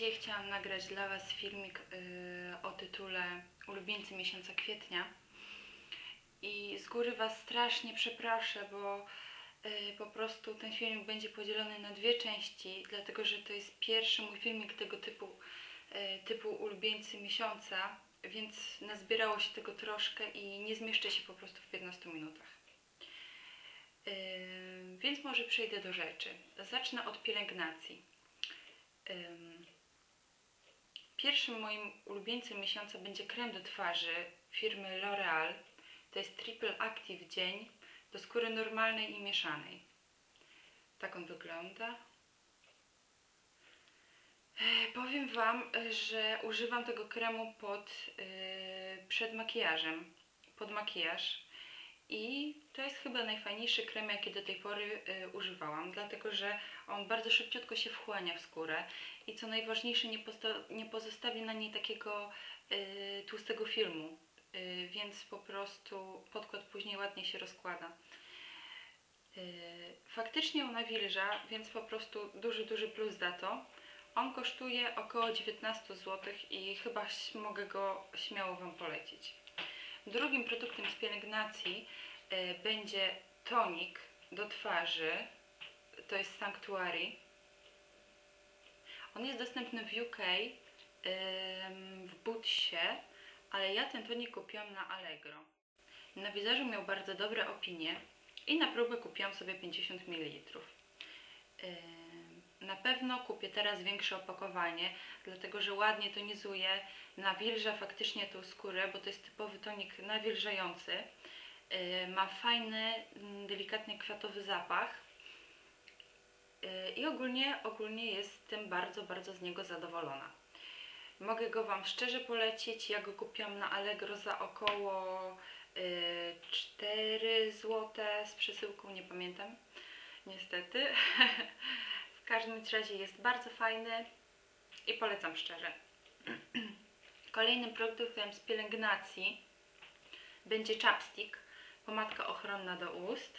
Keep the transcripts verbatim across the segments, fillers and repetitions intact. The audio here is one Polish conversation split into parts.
Dzisiaj chciałam nagrać dla Was filmik yy, o tytule Ulubieńcy miesiąca kwietnia i z góry Was strasznie przeproszę, bo yy, po prostu ten filmik będzie podzielony na dwie części, dlatego że to jest pierwszy mój filmik tego typu, yy, typu Ulubieńcy miesiąca, więc nazbierało się tego troszkę i nie zmieszczę się po prostu w piętnastu minutach. Yy, więc może przejdę do rzeczy. Zacznę od pielęgnacji. Yy, Pierwszym moim ulubieńcem miesiąca będzie krem do twarzy firmy L'Oreal. To jest Triple Active Dzień do skóry normalnej i mieszanej. Tak on wygląda. E, powiem Wam, że używam tego kremu pod, yy, przed makijażem, pod makijaż. I to jest chyba najfajniejszy krem, jaki do tej pory y, używałam, dlatego że on bardzo szybciutko się wchłania w skórę i co najważniejsze nie, nie pozostawi na niej takiego y, tłustego filmu, y, więc po prostu podkład później ładnie się rozkłada. Y, faktycznie on nawilża, więc po prostu duży, duży plus za to. On kosztuje około dziewiętnaście złotych i chyba mogę go śmiało Wam polecić. Drugim produktem z pielęgnacji y, będzie tonik do twarzy, to jest Sanctuary. On jest dostępny w U K, y, w Bootsie, ale ja ten tonik kupiłam na Allegro. Na Wizerzu miał bardzo dobre opinie i na próbę kupiłam sobie pięćdziesiąt mililitrów. Y, na pewno kupię teraz większe opakowanie, dlatego że ładnie tonizuje, nawilża faktycznie tą skórę, bo to jest typowy tonik nawilżający. Ma fajny, delikatny kwiatowy zapach i ogólnie, ogólnie jestem bardzo, bardzo z niego zadowolona. Mogę go Wam szczerze polecić. Ja go kupiłam na Allegro za około cztery złote z przesyłką, nie pamiętam, niestety. W każdym razie jest bardzo fajny i polecam szczerze. Kolejnym produktem z pielęgnacji będzie chapstick, pomadka ochronna do ust.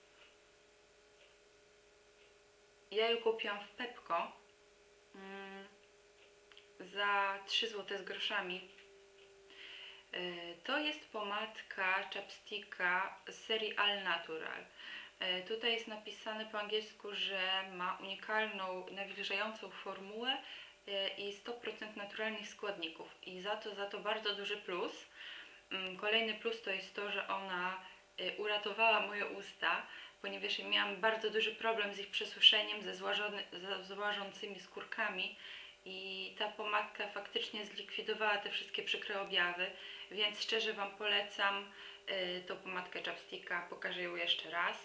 Ja ją kupiłam w Pepco mm, za trzy złote z groszami. Yy, to jest pomadka chapsticka z serii All Natural. Yy, tutaj jest napisane po angielsku, że ma unikalną, nawilżającą formułę yy, i sto procent naturalnych składników. I za to, za to bardzo duży plus. Yy, kolejny plus to jest to, że ona yy, uratowała moje usta, ponieważ miałam bardzo duży problem z ich przesuszeniem, ze, złażony, ze złażącymi skórkami i ta pomadka faktycznie zlikwidowała te wszystkie przykre objawy, więc szczerze Wam polecam y, tą pomadkę chapsticka. Pokażę ją jeszcze raz.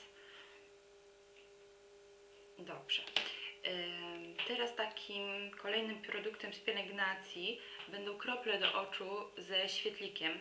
Dobrze. Y, teraz takim kolejnym produktem z pielęgnacji będą krople do oczu ze świetlikiem.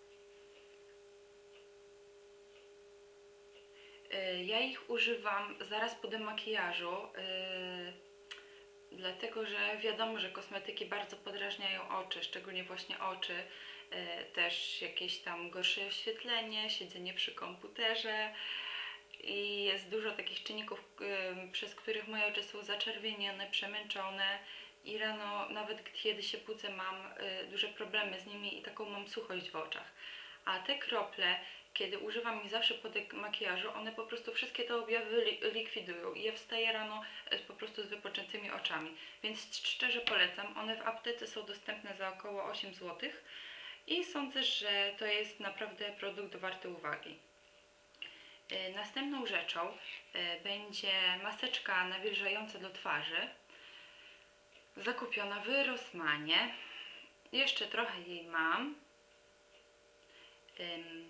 Ja ich używam zaraz po demakijażu, yy, dlatego że wiadomo, że kosmetyki bardzo podrażniają oczy, szczególnie właśnie oczy, yy, też jakieś tam gorsze oświetlenie, siedzenie przy komputerze i jest dużo takich czynników, yy, przez których moje oczy są zaczerwienione, przemęczone i rano, nawet kiedy się budzę, mam yy, duże problemy z nimi i taką mam suchość w oczach. A te krople, kiedy używam ich zawsze po makijażu, one po prostu wszystkie te objawy li likwidują i ja wstaję rano po prostu z wypoczętymi oczami. Więc szczerze polecam, one w aptece są dostępne za około osiem złotych i sądzę, że to jest naprawdę produkt warty uwagi. Yy, następną rzeczą yy, będzie maseczka nawilżająca do twarzy, zakupiona w Rossmanie. Jeszcze trochę jej mam. Yy,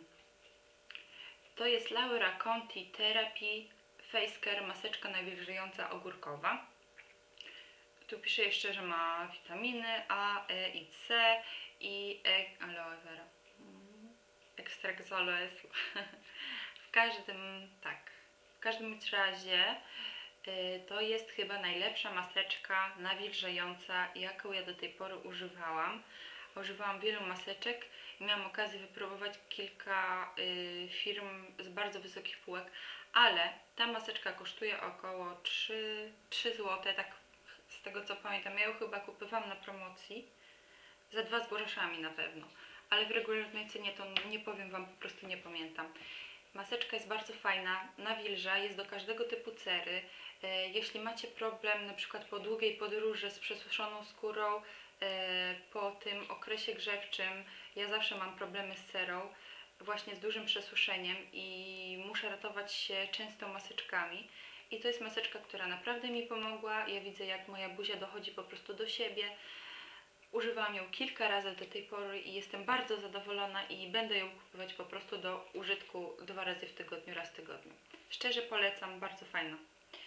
To jest Laura Conti Therapy Face Care maseczka nawilżająca ogórkowa. Tu pisze jeszcze, że ma witaminy A, E i C i e, aloe vera. Ekstrakt z aloe. W każdym, tak, w każdym razie y, to jest chyba najlepsza maseczka nawilżająca, jaką ja do tej pory używałam. Używałam wielu maseczek i miałam okazję wypróbować kilka y, firm z bardzo wysokich półek, ale ta maseczka kosztuje około trzy złote, tak tego co pamiętam. Ja ją chyba kupowałam na promocji za dwa z groszami na pewno, ale w regularnej cenie to nie powiem Wam, po prostu nie pamiętam. Maseczka jest bardzo fajna, nawilża, jest do każdego typu cery. Jeśli macie problem na przykład po długiej podróży z przesuszoną skórą, po tym okresie grzewczym, ja zawsze mam problemy z cerą, właśnie z dużym przesuszeniem i muszę ratować się często maseczkami. I to jest maseczka, która naprawdę mi pomogła. Ja widzę, jak moja buzia dochodzi po prostu do siebie. Używałam ją kilka razy do tej pory i jestem bardzo zadowolona i będę ją kupować po prostu do użytku dwa razy w tygodniu, raz w tygodniu. Szczerze polecam, bardzo fajna.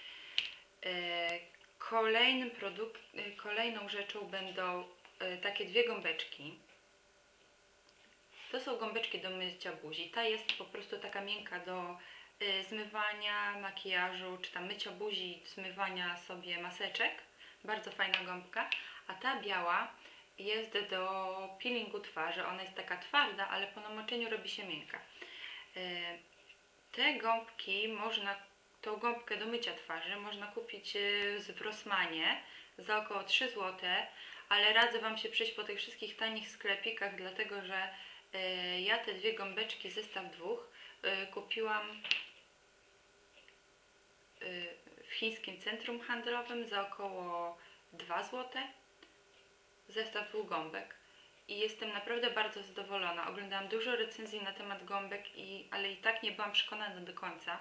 Kolejnym produkt, kolejną rzeczą będą takie dwie gąbeczki. To są gąbeczki do mycia buzi. Ta jest po prostu taka miękka do zmywania makijażu, czy tam mycia buzi, zmywania sobie maseczek. Bardzo fajna gąbka. A ta biała jest do peelingu twarzy. Ona jest taka twarda, ale po namoczeniu robi się miękka. Te gąbki można, tą gąbkę do mycia twarzy można kupić w Rossmanie za około trzy złote, ale radzę Wam się przejść po tych wszystkich tanich sklepikach, dlatego że ja te dwie gąbeczki, zestaw dwóch, kupiłam w chińskim centrum handlowym za około dwa złote. Zestaw dwóch gąbek. I jestem naprawdę bardzo zadowolona. Oglądałam dużo recenzji na temat gąbek, i, ale i tak nie byłam przekonana do końca.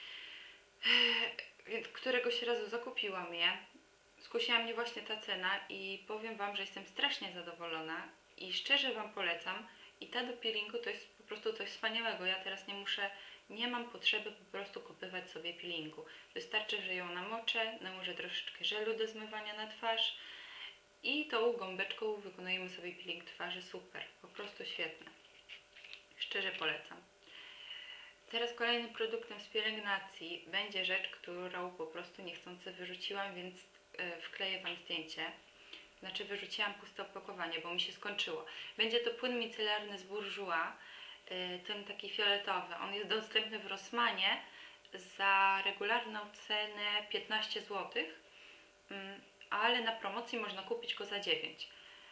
Więc któregoś razu zakupiłam je. Skusiła mnie właśnie ta cena i powiem Wam, że jestem strasznie zadowolona i szczerze Wam polecam. I ta do peelingu to jest po prostu coś wspaniałego. Ja teraz nie muszę, nie mam potrzeby po prostu kupować sobie peelingu. Wystarczy, że ją namoczę, nałożę troszeczkę żelu do zmywania na twarz i tą gąbeczką wykonujemy sobie peeling twarzy. Super, po prostu świetne. Szczerze polecam. Teraz kolejnym produktem z pielęgnacji będzie rzecz, którą po prostu niechcący wyrzuciłam, więc wkleję Wam zdjęcie. Znaczy wyrzuciłam puste opakowanie, bo mi się skończyło. Będzie to płyn micelarny z Bourjois, ten taki fioletowy. On jest dostępny w Rossmanie za regularną cenę piętnaście złotych, ale na promocji można kupić go za dziewięć.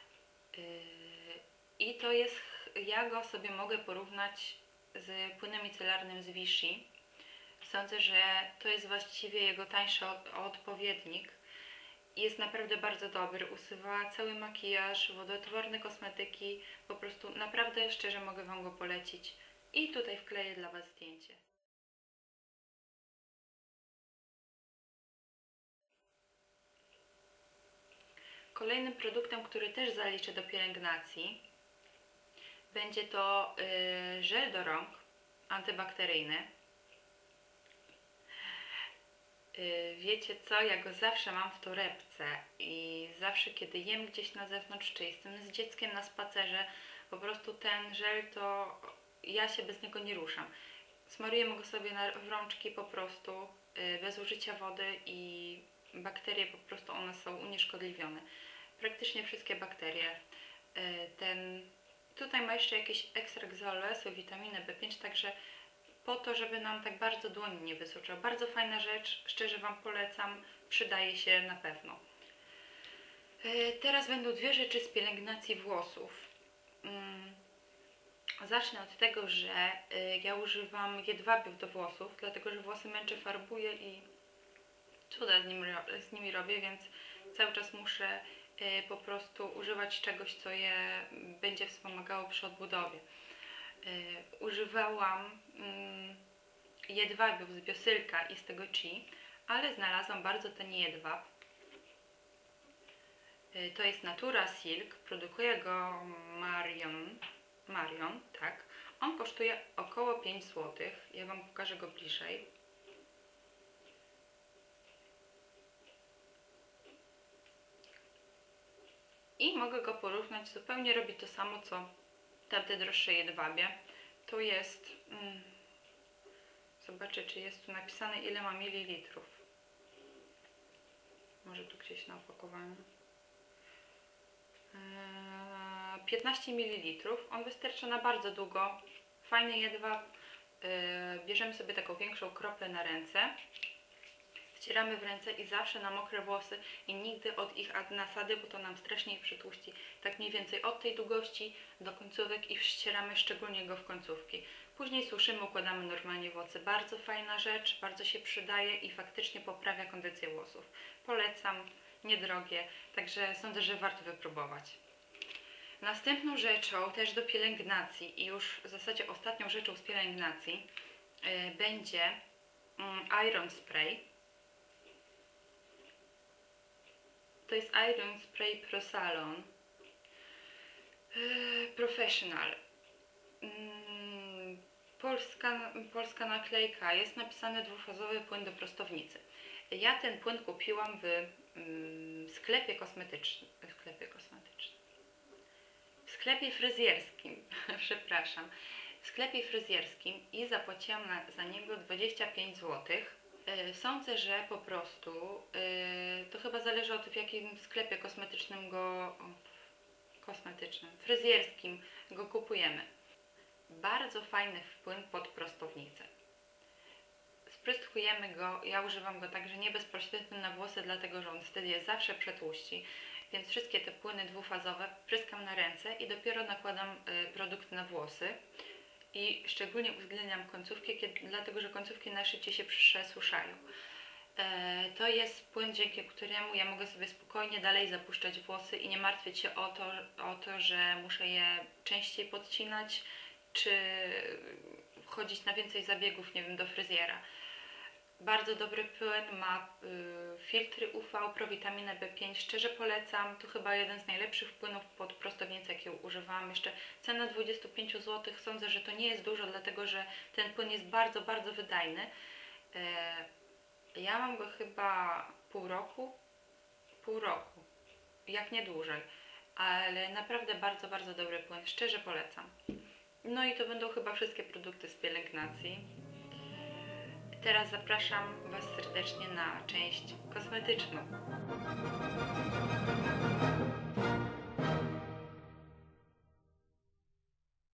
I to jest, ja go sobie mogę porównać z płynem micelarnym z Vichy. Sądzę, że to jest właściwie jego tańszy odpowiednik. Jest naprawdę bardzo dobry, usuwa cały makijaż, wodoodporne kosmetyki, po prostu naprawdę szczerze mogę Wam go polecić. I tutaj wkleję dla Was zdjęcie. Kolejnym produktem, który też zaliczę do pielęgnacji, będzie to yy, żel do rąk antybakteryjny. Wiecie co, ja go zawsze mam w torebce i zawsze kiedy jem gdzieś na zewnątrz, czy jestem z dzieckiem na spacerze, po prostu ten żel to ja się bez niego nie ruszam. Smarujemy go sobie na, w rączki po prostu, bez użycia wody i bakterie po prostu one są unieszkodliwione. Praktycznie wszystkie bakterie. Ten, tutaj ma jeszcze jakiś ekstrakt z aloesu, witaminę B pięć, także po to, żeby nam tak bardzo dłoń nie wysuszał. Bardzo fajna rzecz, szczerze Wam polecam, przydaje się na pewno. Teraz będą dwie rzeczy z pielęgnacji włosów. Zacznę od tego, że ja używam jedwabiów do włosów, dlatego że włosy męczę, farbuję i cuda z, nim, z nimi robię, więc cały czas muszę po prostu używać czegoś, co je będzie wspomagało przy odbudowie. Używałam jedwabiów z Biosylka i z tego Chi, ale znalazłam bardzo tani jedwab. To jest Natura Silk, produkuje go Marion, Marion, tak. On kosztuje około pięć złotych. Ja Wam pokażę go bliżej. I mogę go porównać, zupełnie robi to samo co tamte droższe jedwabie. To jest, mm, zobaczę czy jest tu napisane ile ma mililitrów. Może tu gdzieś na opakowaniu. Eee, piętnaście mililitrów. On wystarcza na bardzo długo. Fajny jedwab. Eee, bierzemy sobie taką większą kroplę na ręce. wcieramy w ręce i zawsze na mokre włosy i nigdy od ich nasady, bo to nam strasznie je przytłuści. Tak mniej więcej od tej długości do końcówek i ścieramy szczególnie go w końcówki. Później suszymy, układamy normalnie włosy. Bardzo fajna rzecz, bardzo się przydaje i faktycznie poprawia kondycję włosów. Polecam, niedrogie, także sądzę, że warto wypróbować. Następną rzeczą też do pielęgnacji i już w zasadzie ostatnią rzeczą z pielęgnacji yy, będzie yy, Iron Spray. To jest Iron Spray Pro Salon yy, Professional. Yy, polska, polska naklejka, jest napisane dwufazowy płyn do prostownicy. Ja ten płyn kupiłam w yy, sklepie kosmetycznym. W sklepie kosmetycznym. W sklepie fryzjerskim, przepraszam, w sklepie fryzjerskim i zapłaciłam na, za niego dwadzieścia pięć złotych. Yy, sądzę, że po prostu yy, to chyba zależy od w jakim sklepie kosmetycznym go, o, kosmetycznym, fryzjerskim go kupujemy. Bardzo fajny wpływ pod prostownicę. Spryskujemy go, ja używam go także nie bezpośrednio na włosy, dlatego że on wtedy jest zawsze przetłuści. Więc wszystkie te płyny dwufazowe pryskam na ręce i dopiero nakładam y, produkt na włosy. I szczególnie uwzględniam końcówki, kiedy, dlatego że końcówki najszybciej się przesuszają. E, to jest płyn, dzięki któremu ja mogę sobie spokojnie dalej zapuszczać włosy i nie martwić się o to, o to, że muszę je częściej podcinać, czy chodzić na więcej zabiegów, nie wiem, do fryzjera. Bardzo dobry płyn, ma y, filtry U V, prowitaminę B pięć, szczerze polecam. To chyba jeden z najlepszych płynów pod prostownicę, jakie używałam. Jeszcze cena dwadzieścia pięć złotych, sądzę, że to nie jest dużo, dlatego że ten płyn jest bardzo, bardzo wydajny. Y, ja mam go chyba pół roku, pół roku, jak nie dłużej, ale naprawdę bardzo, bardzo dobry płyn, szczerze polecam. No i to będą chyba wszystkie produkty z pielęgnacji. Teraz zapraszam Was serdecznie na część kosmetyczną.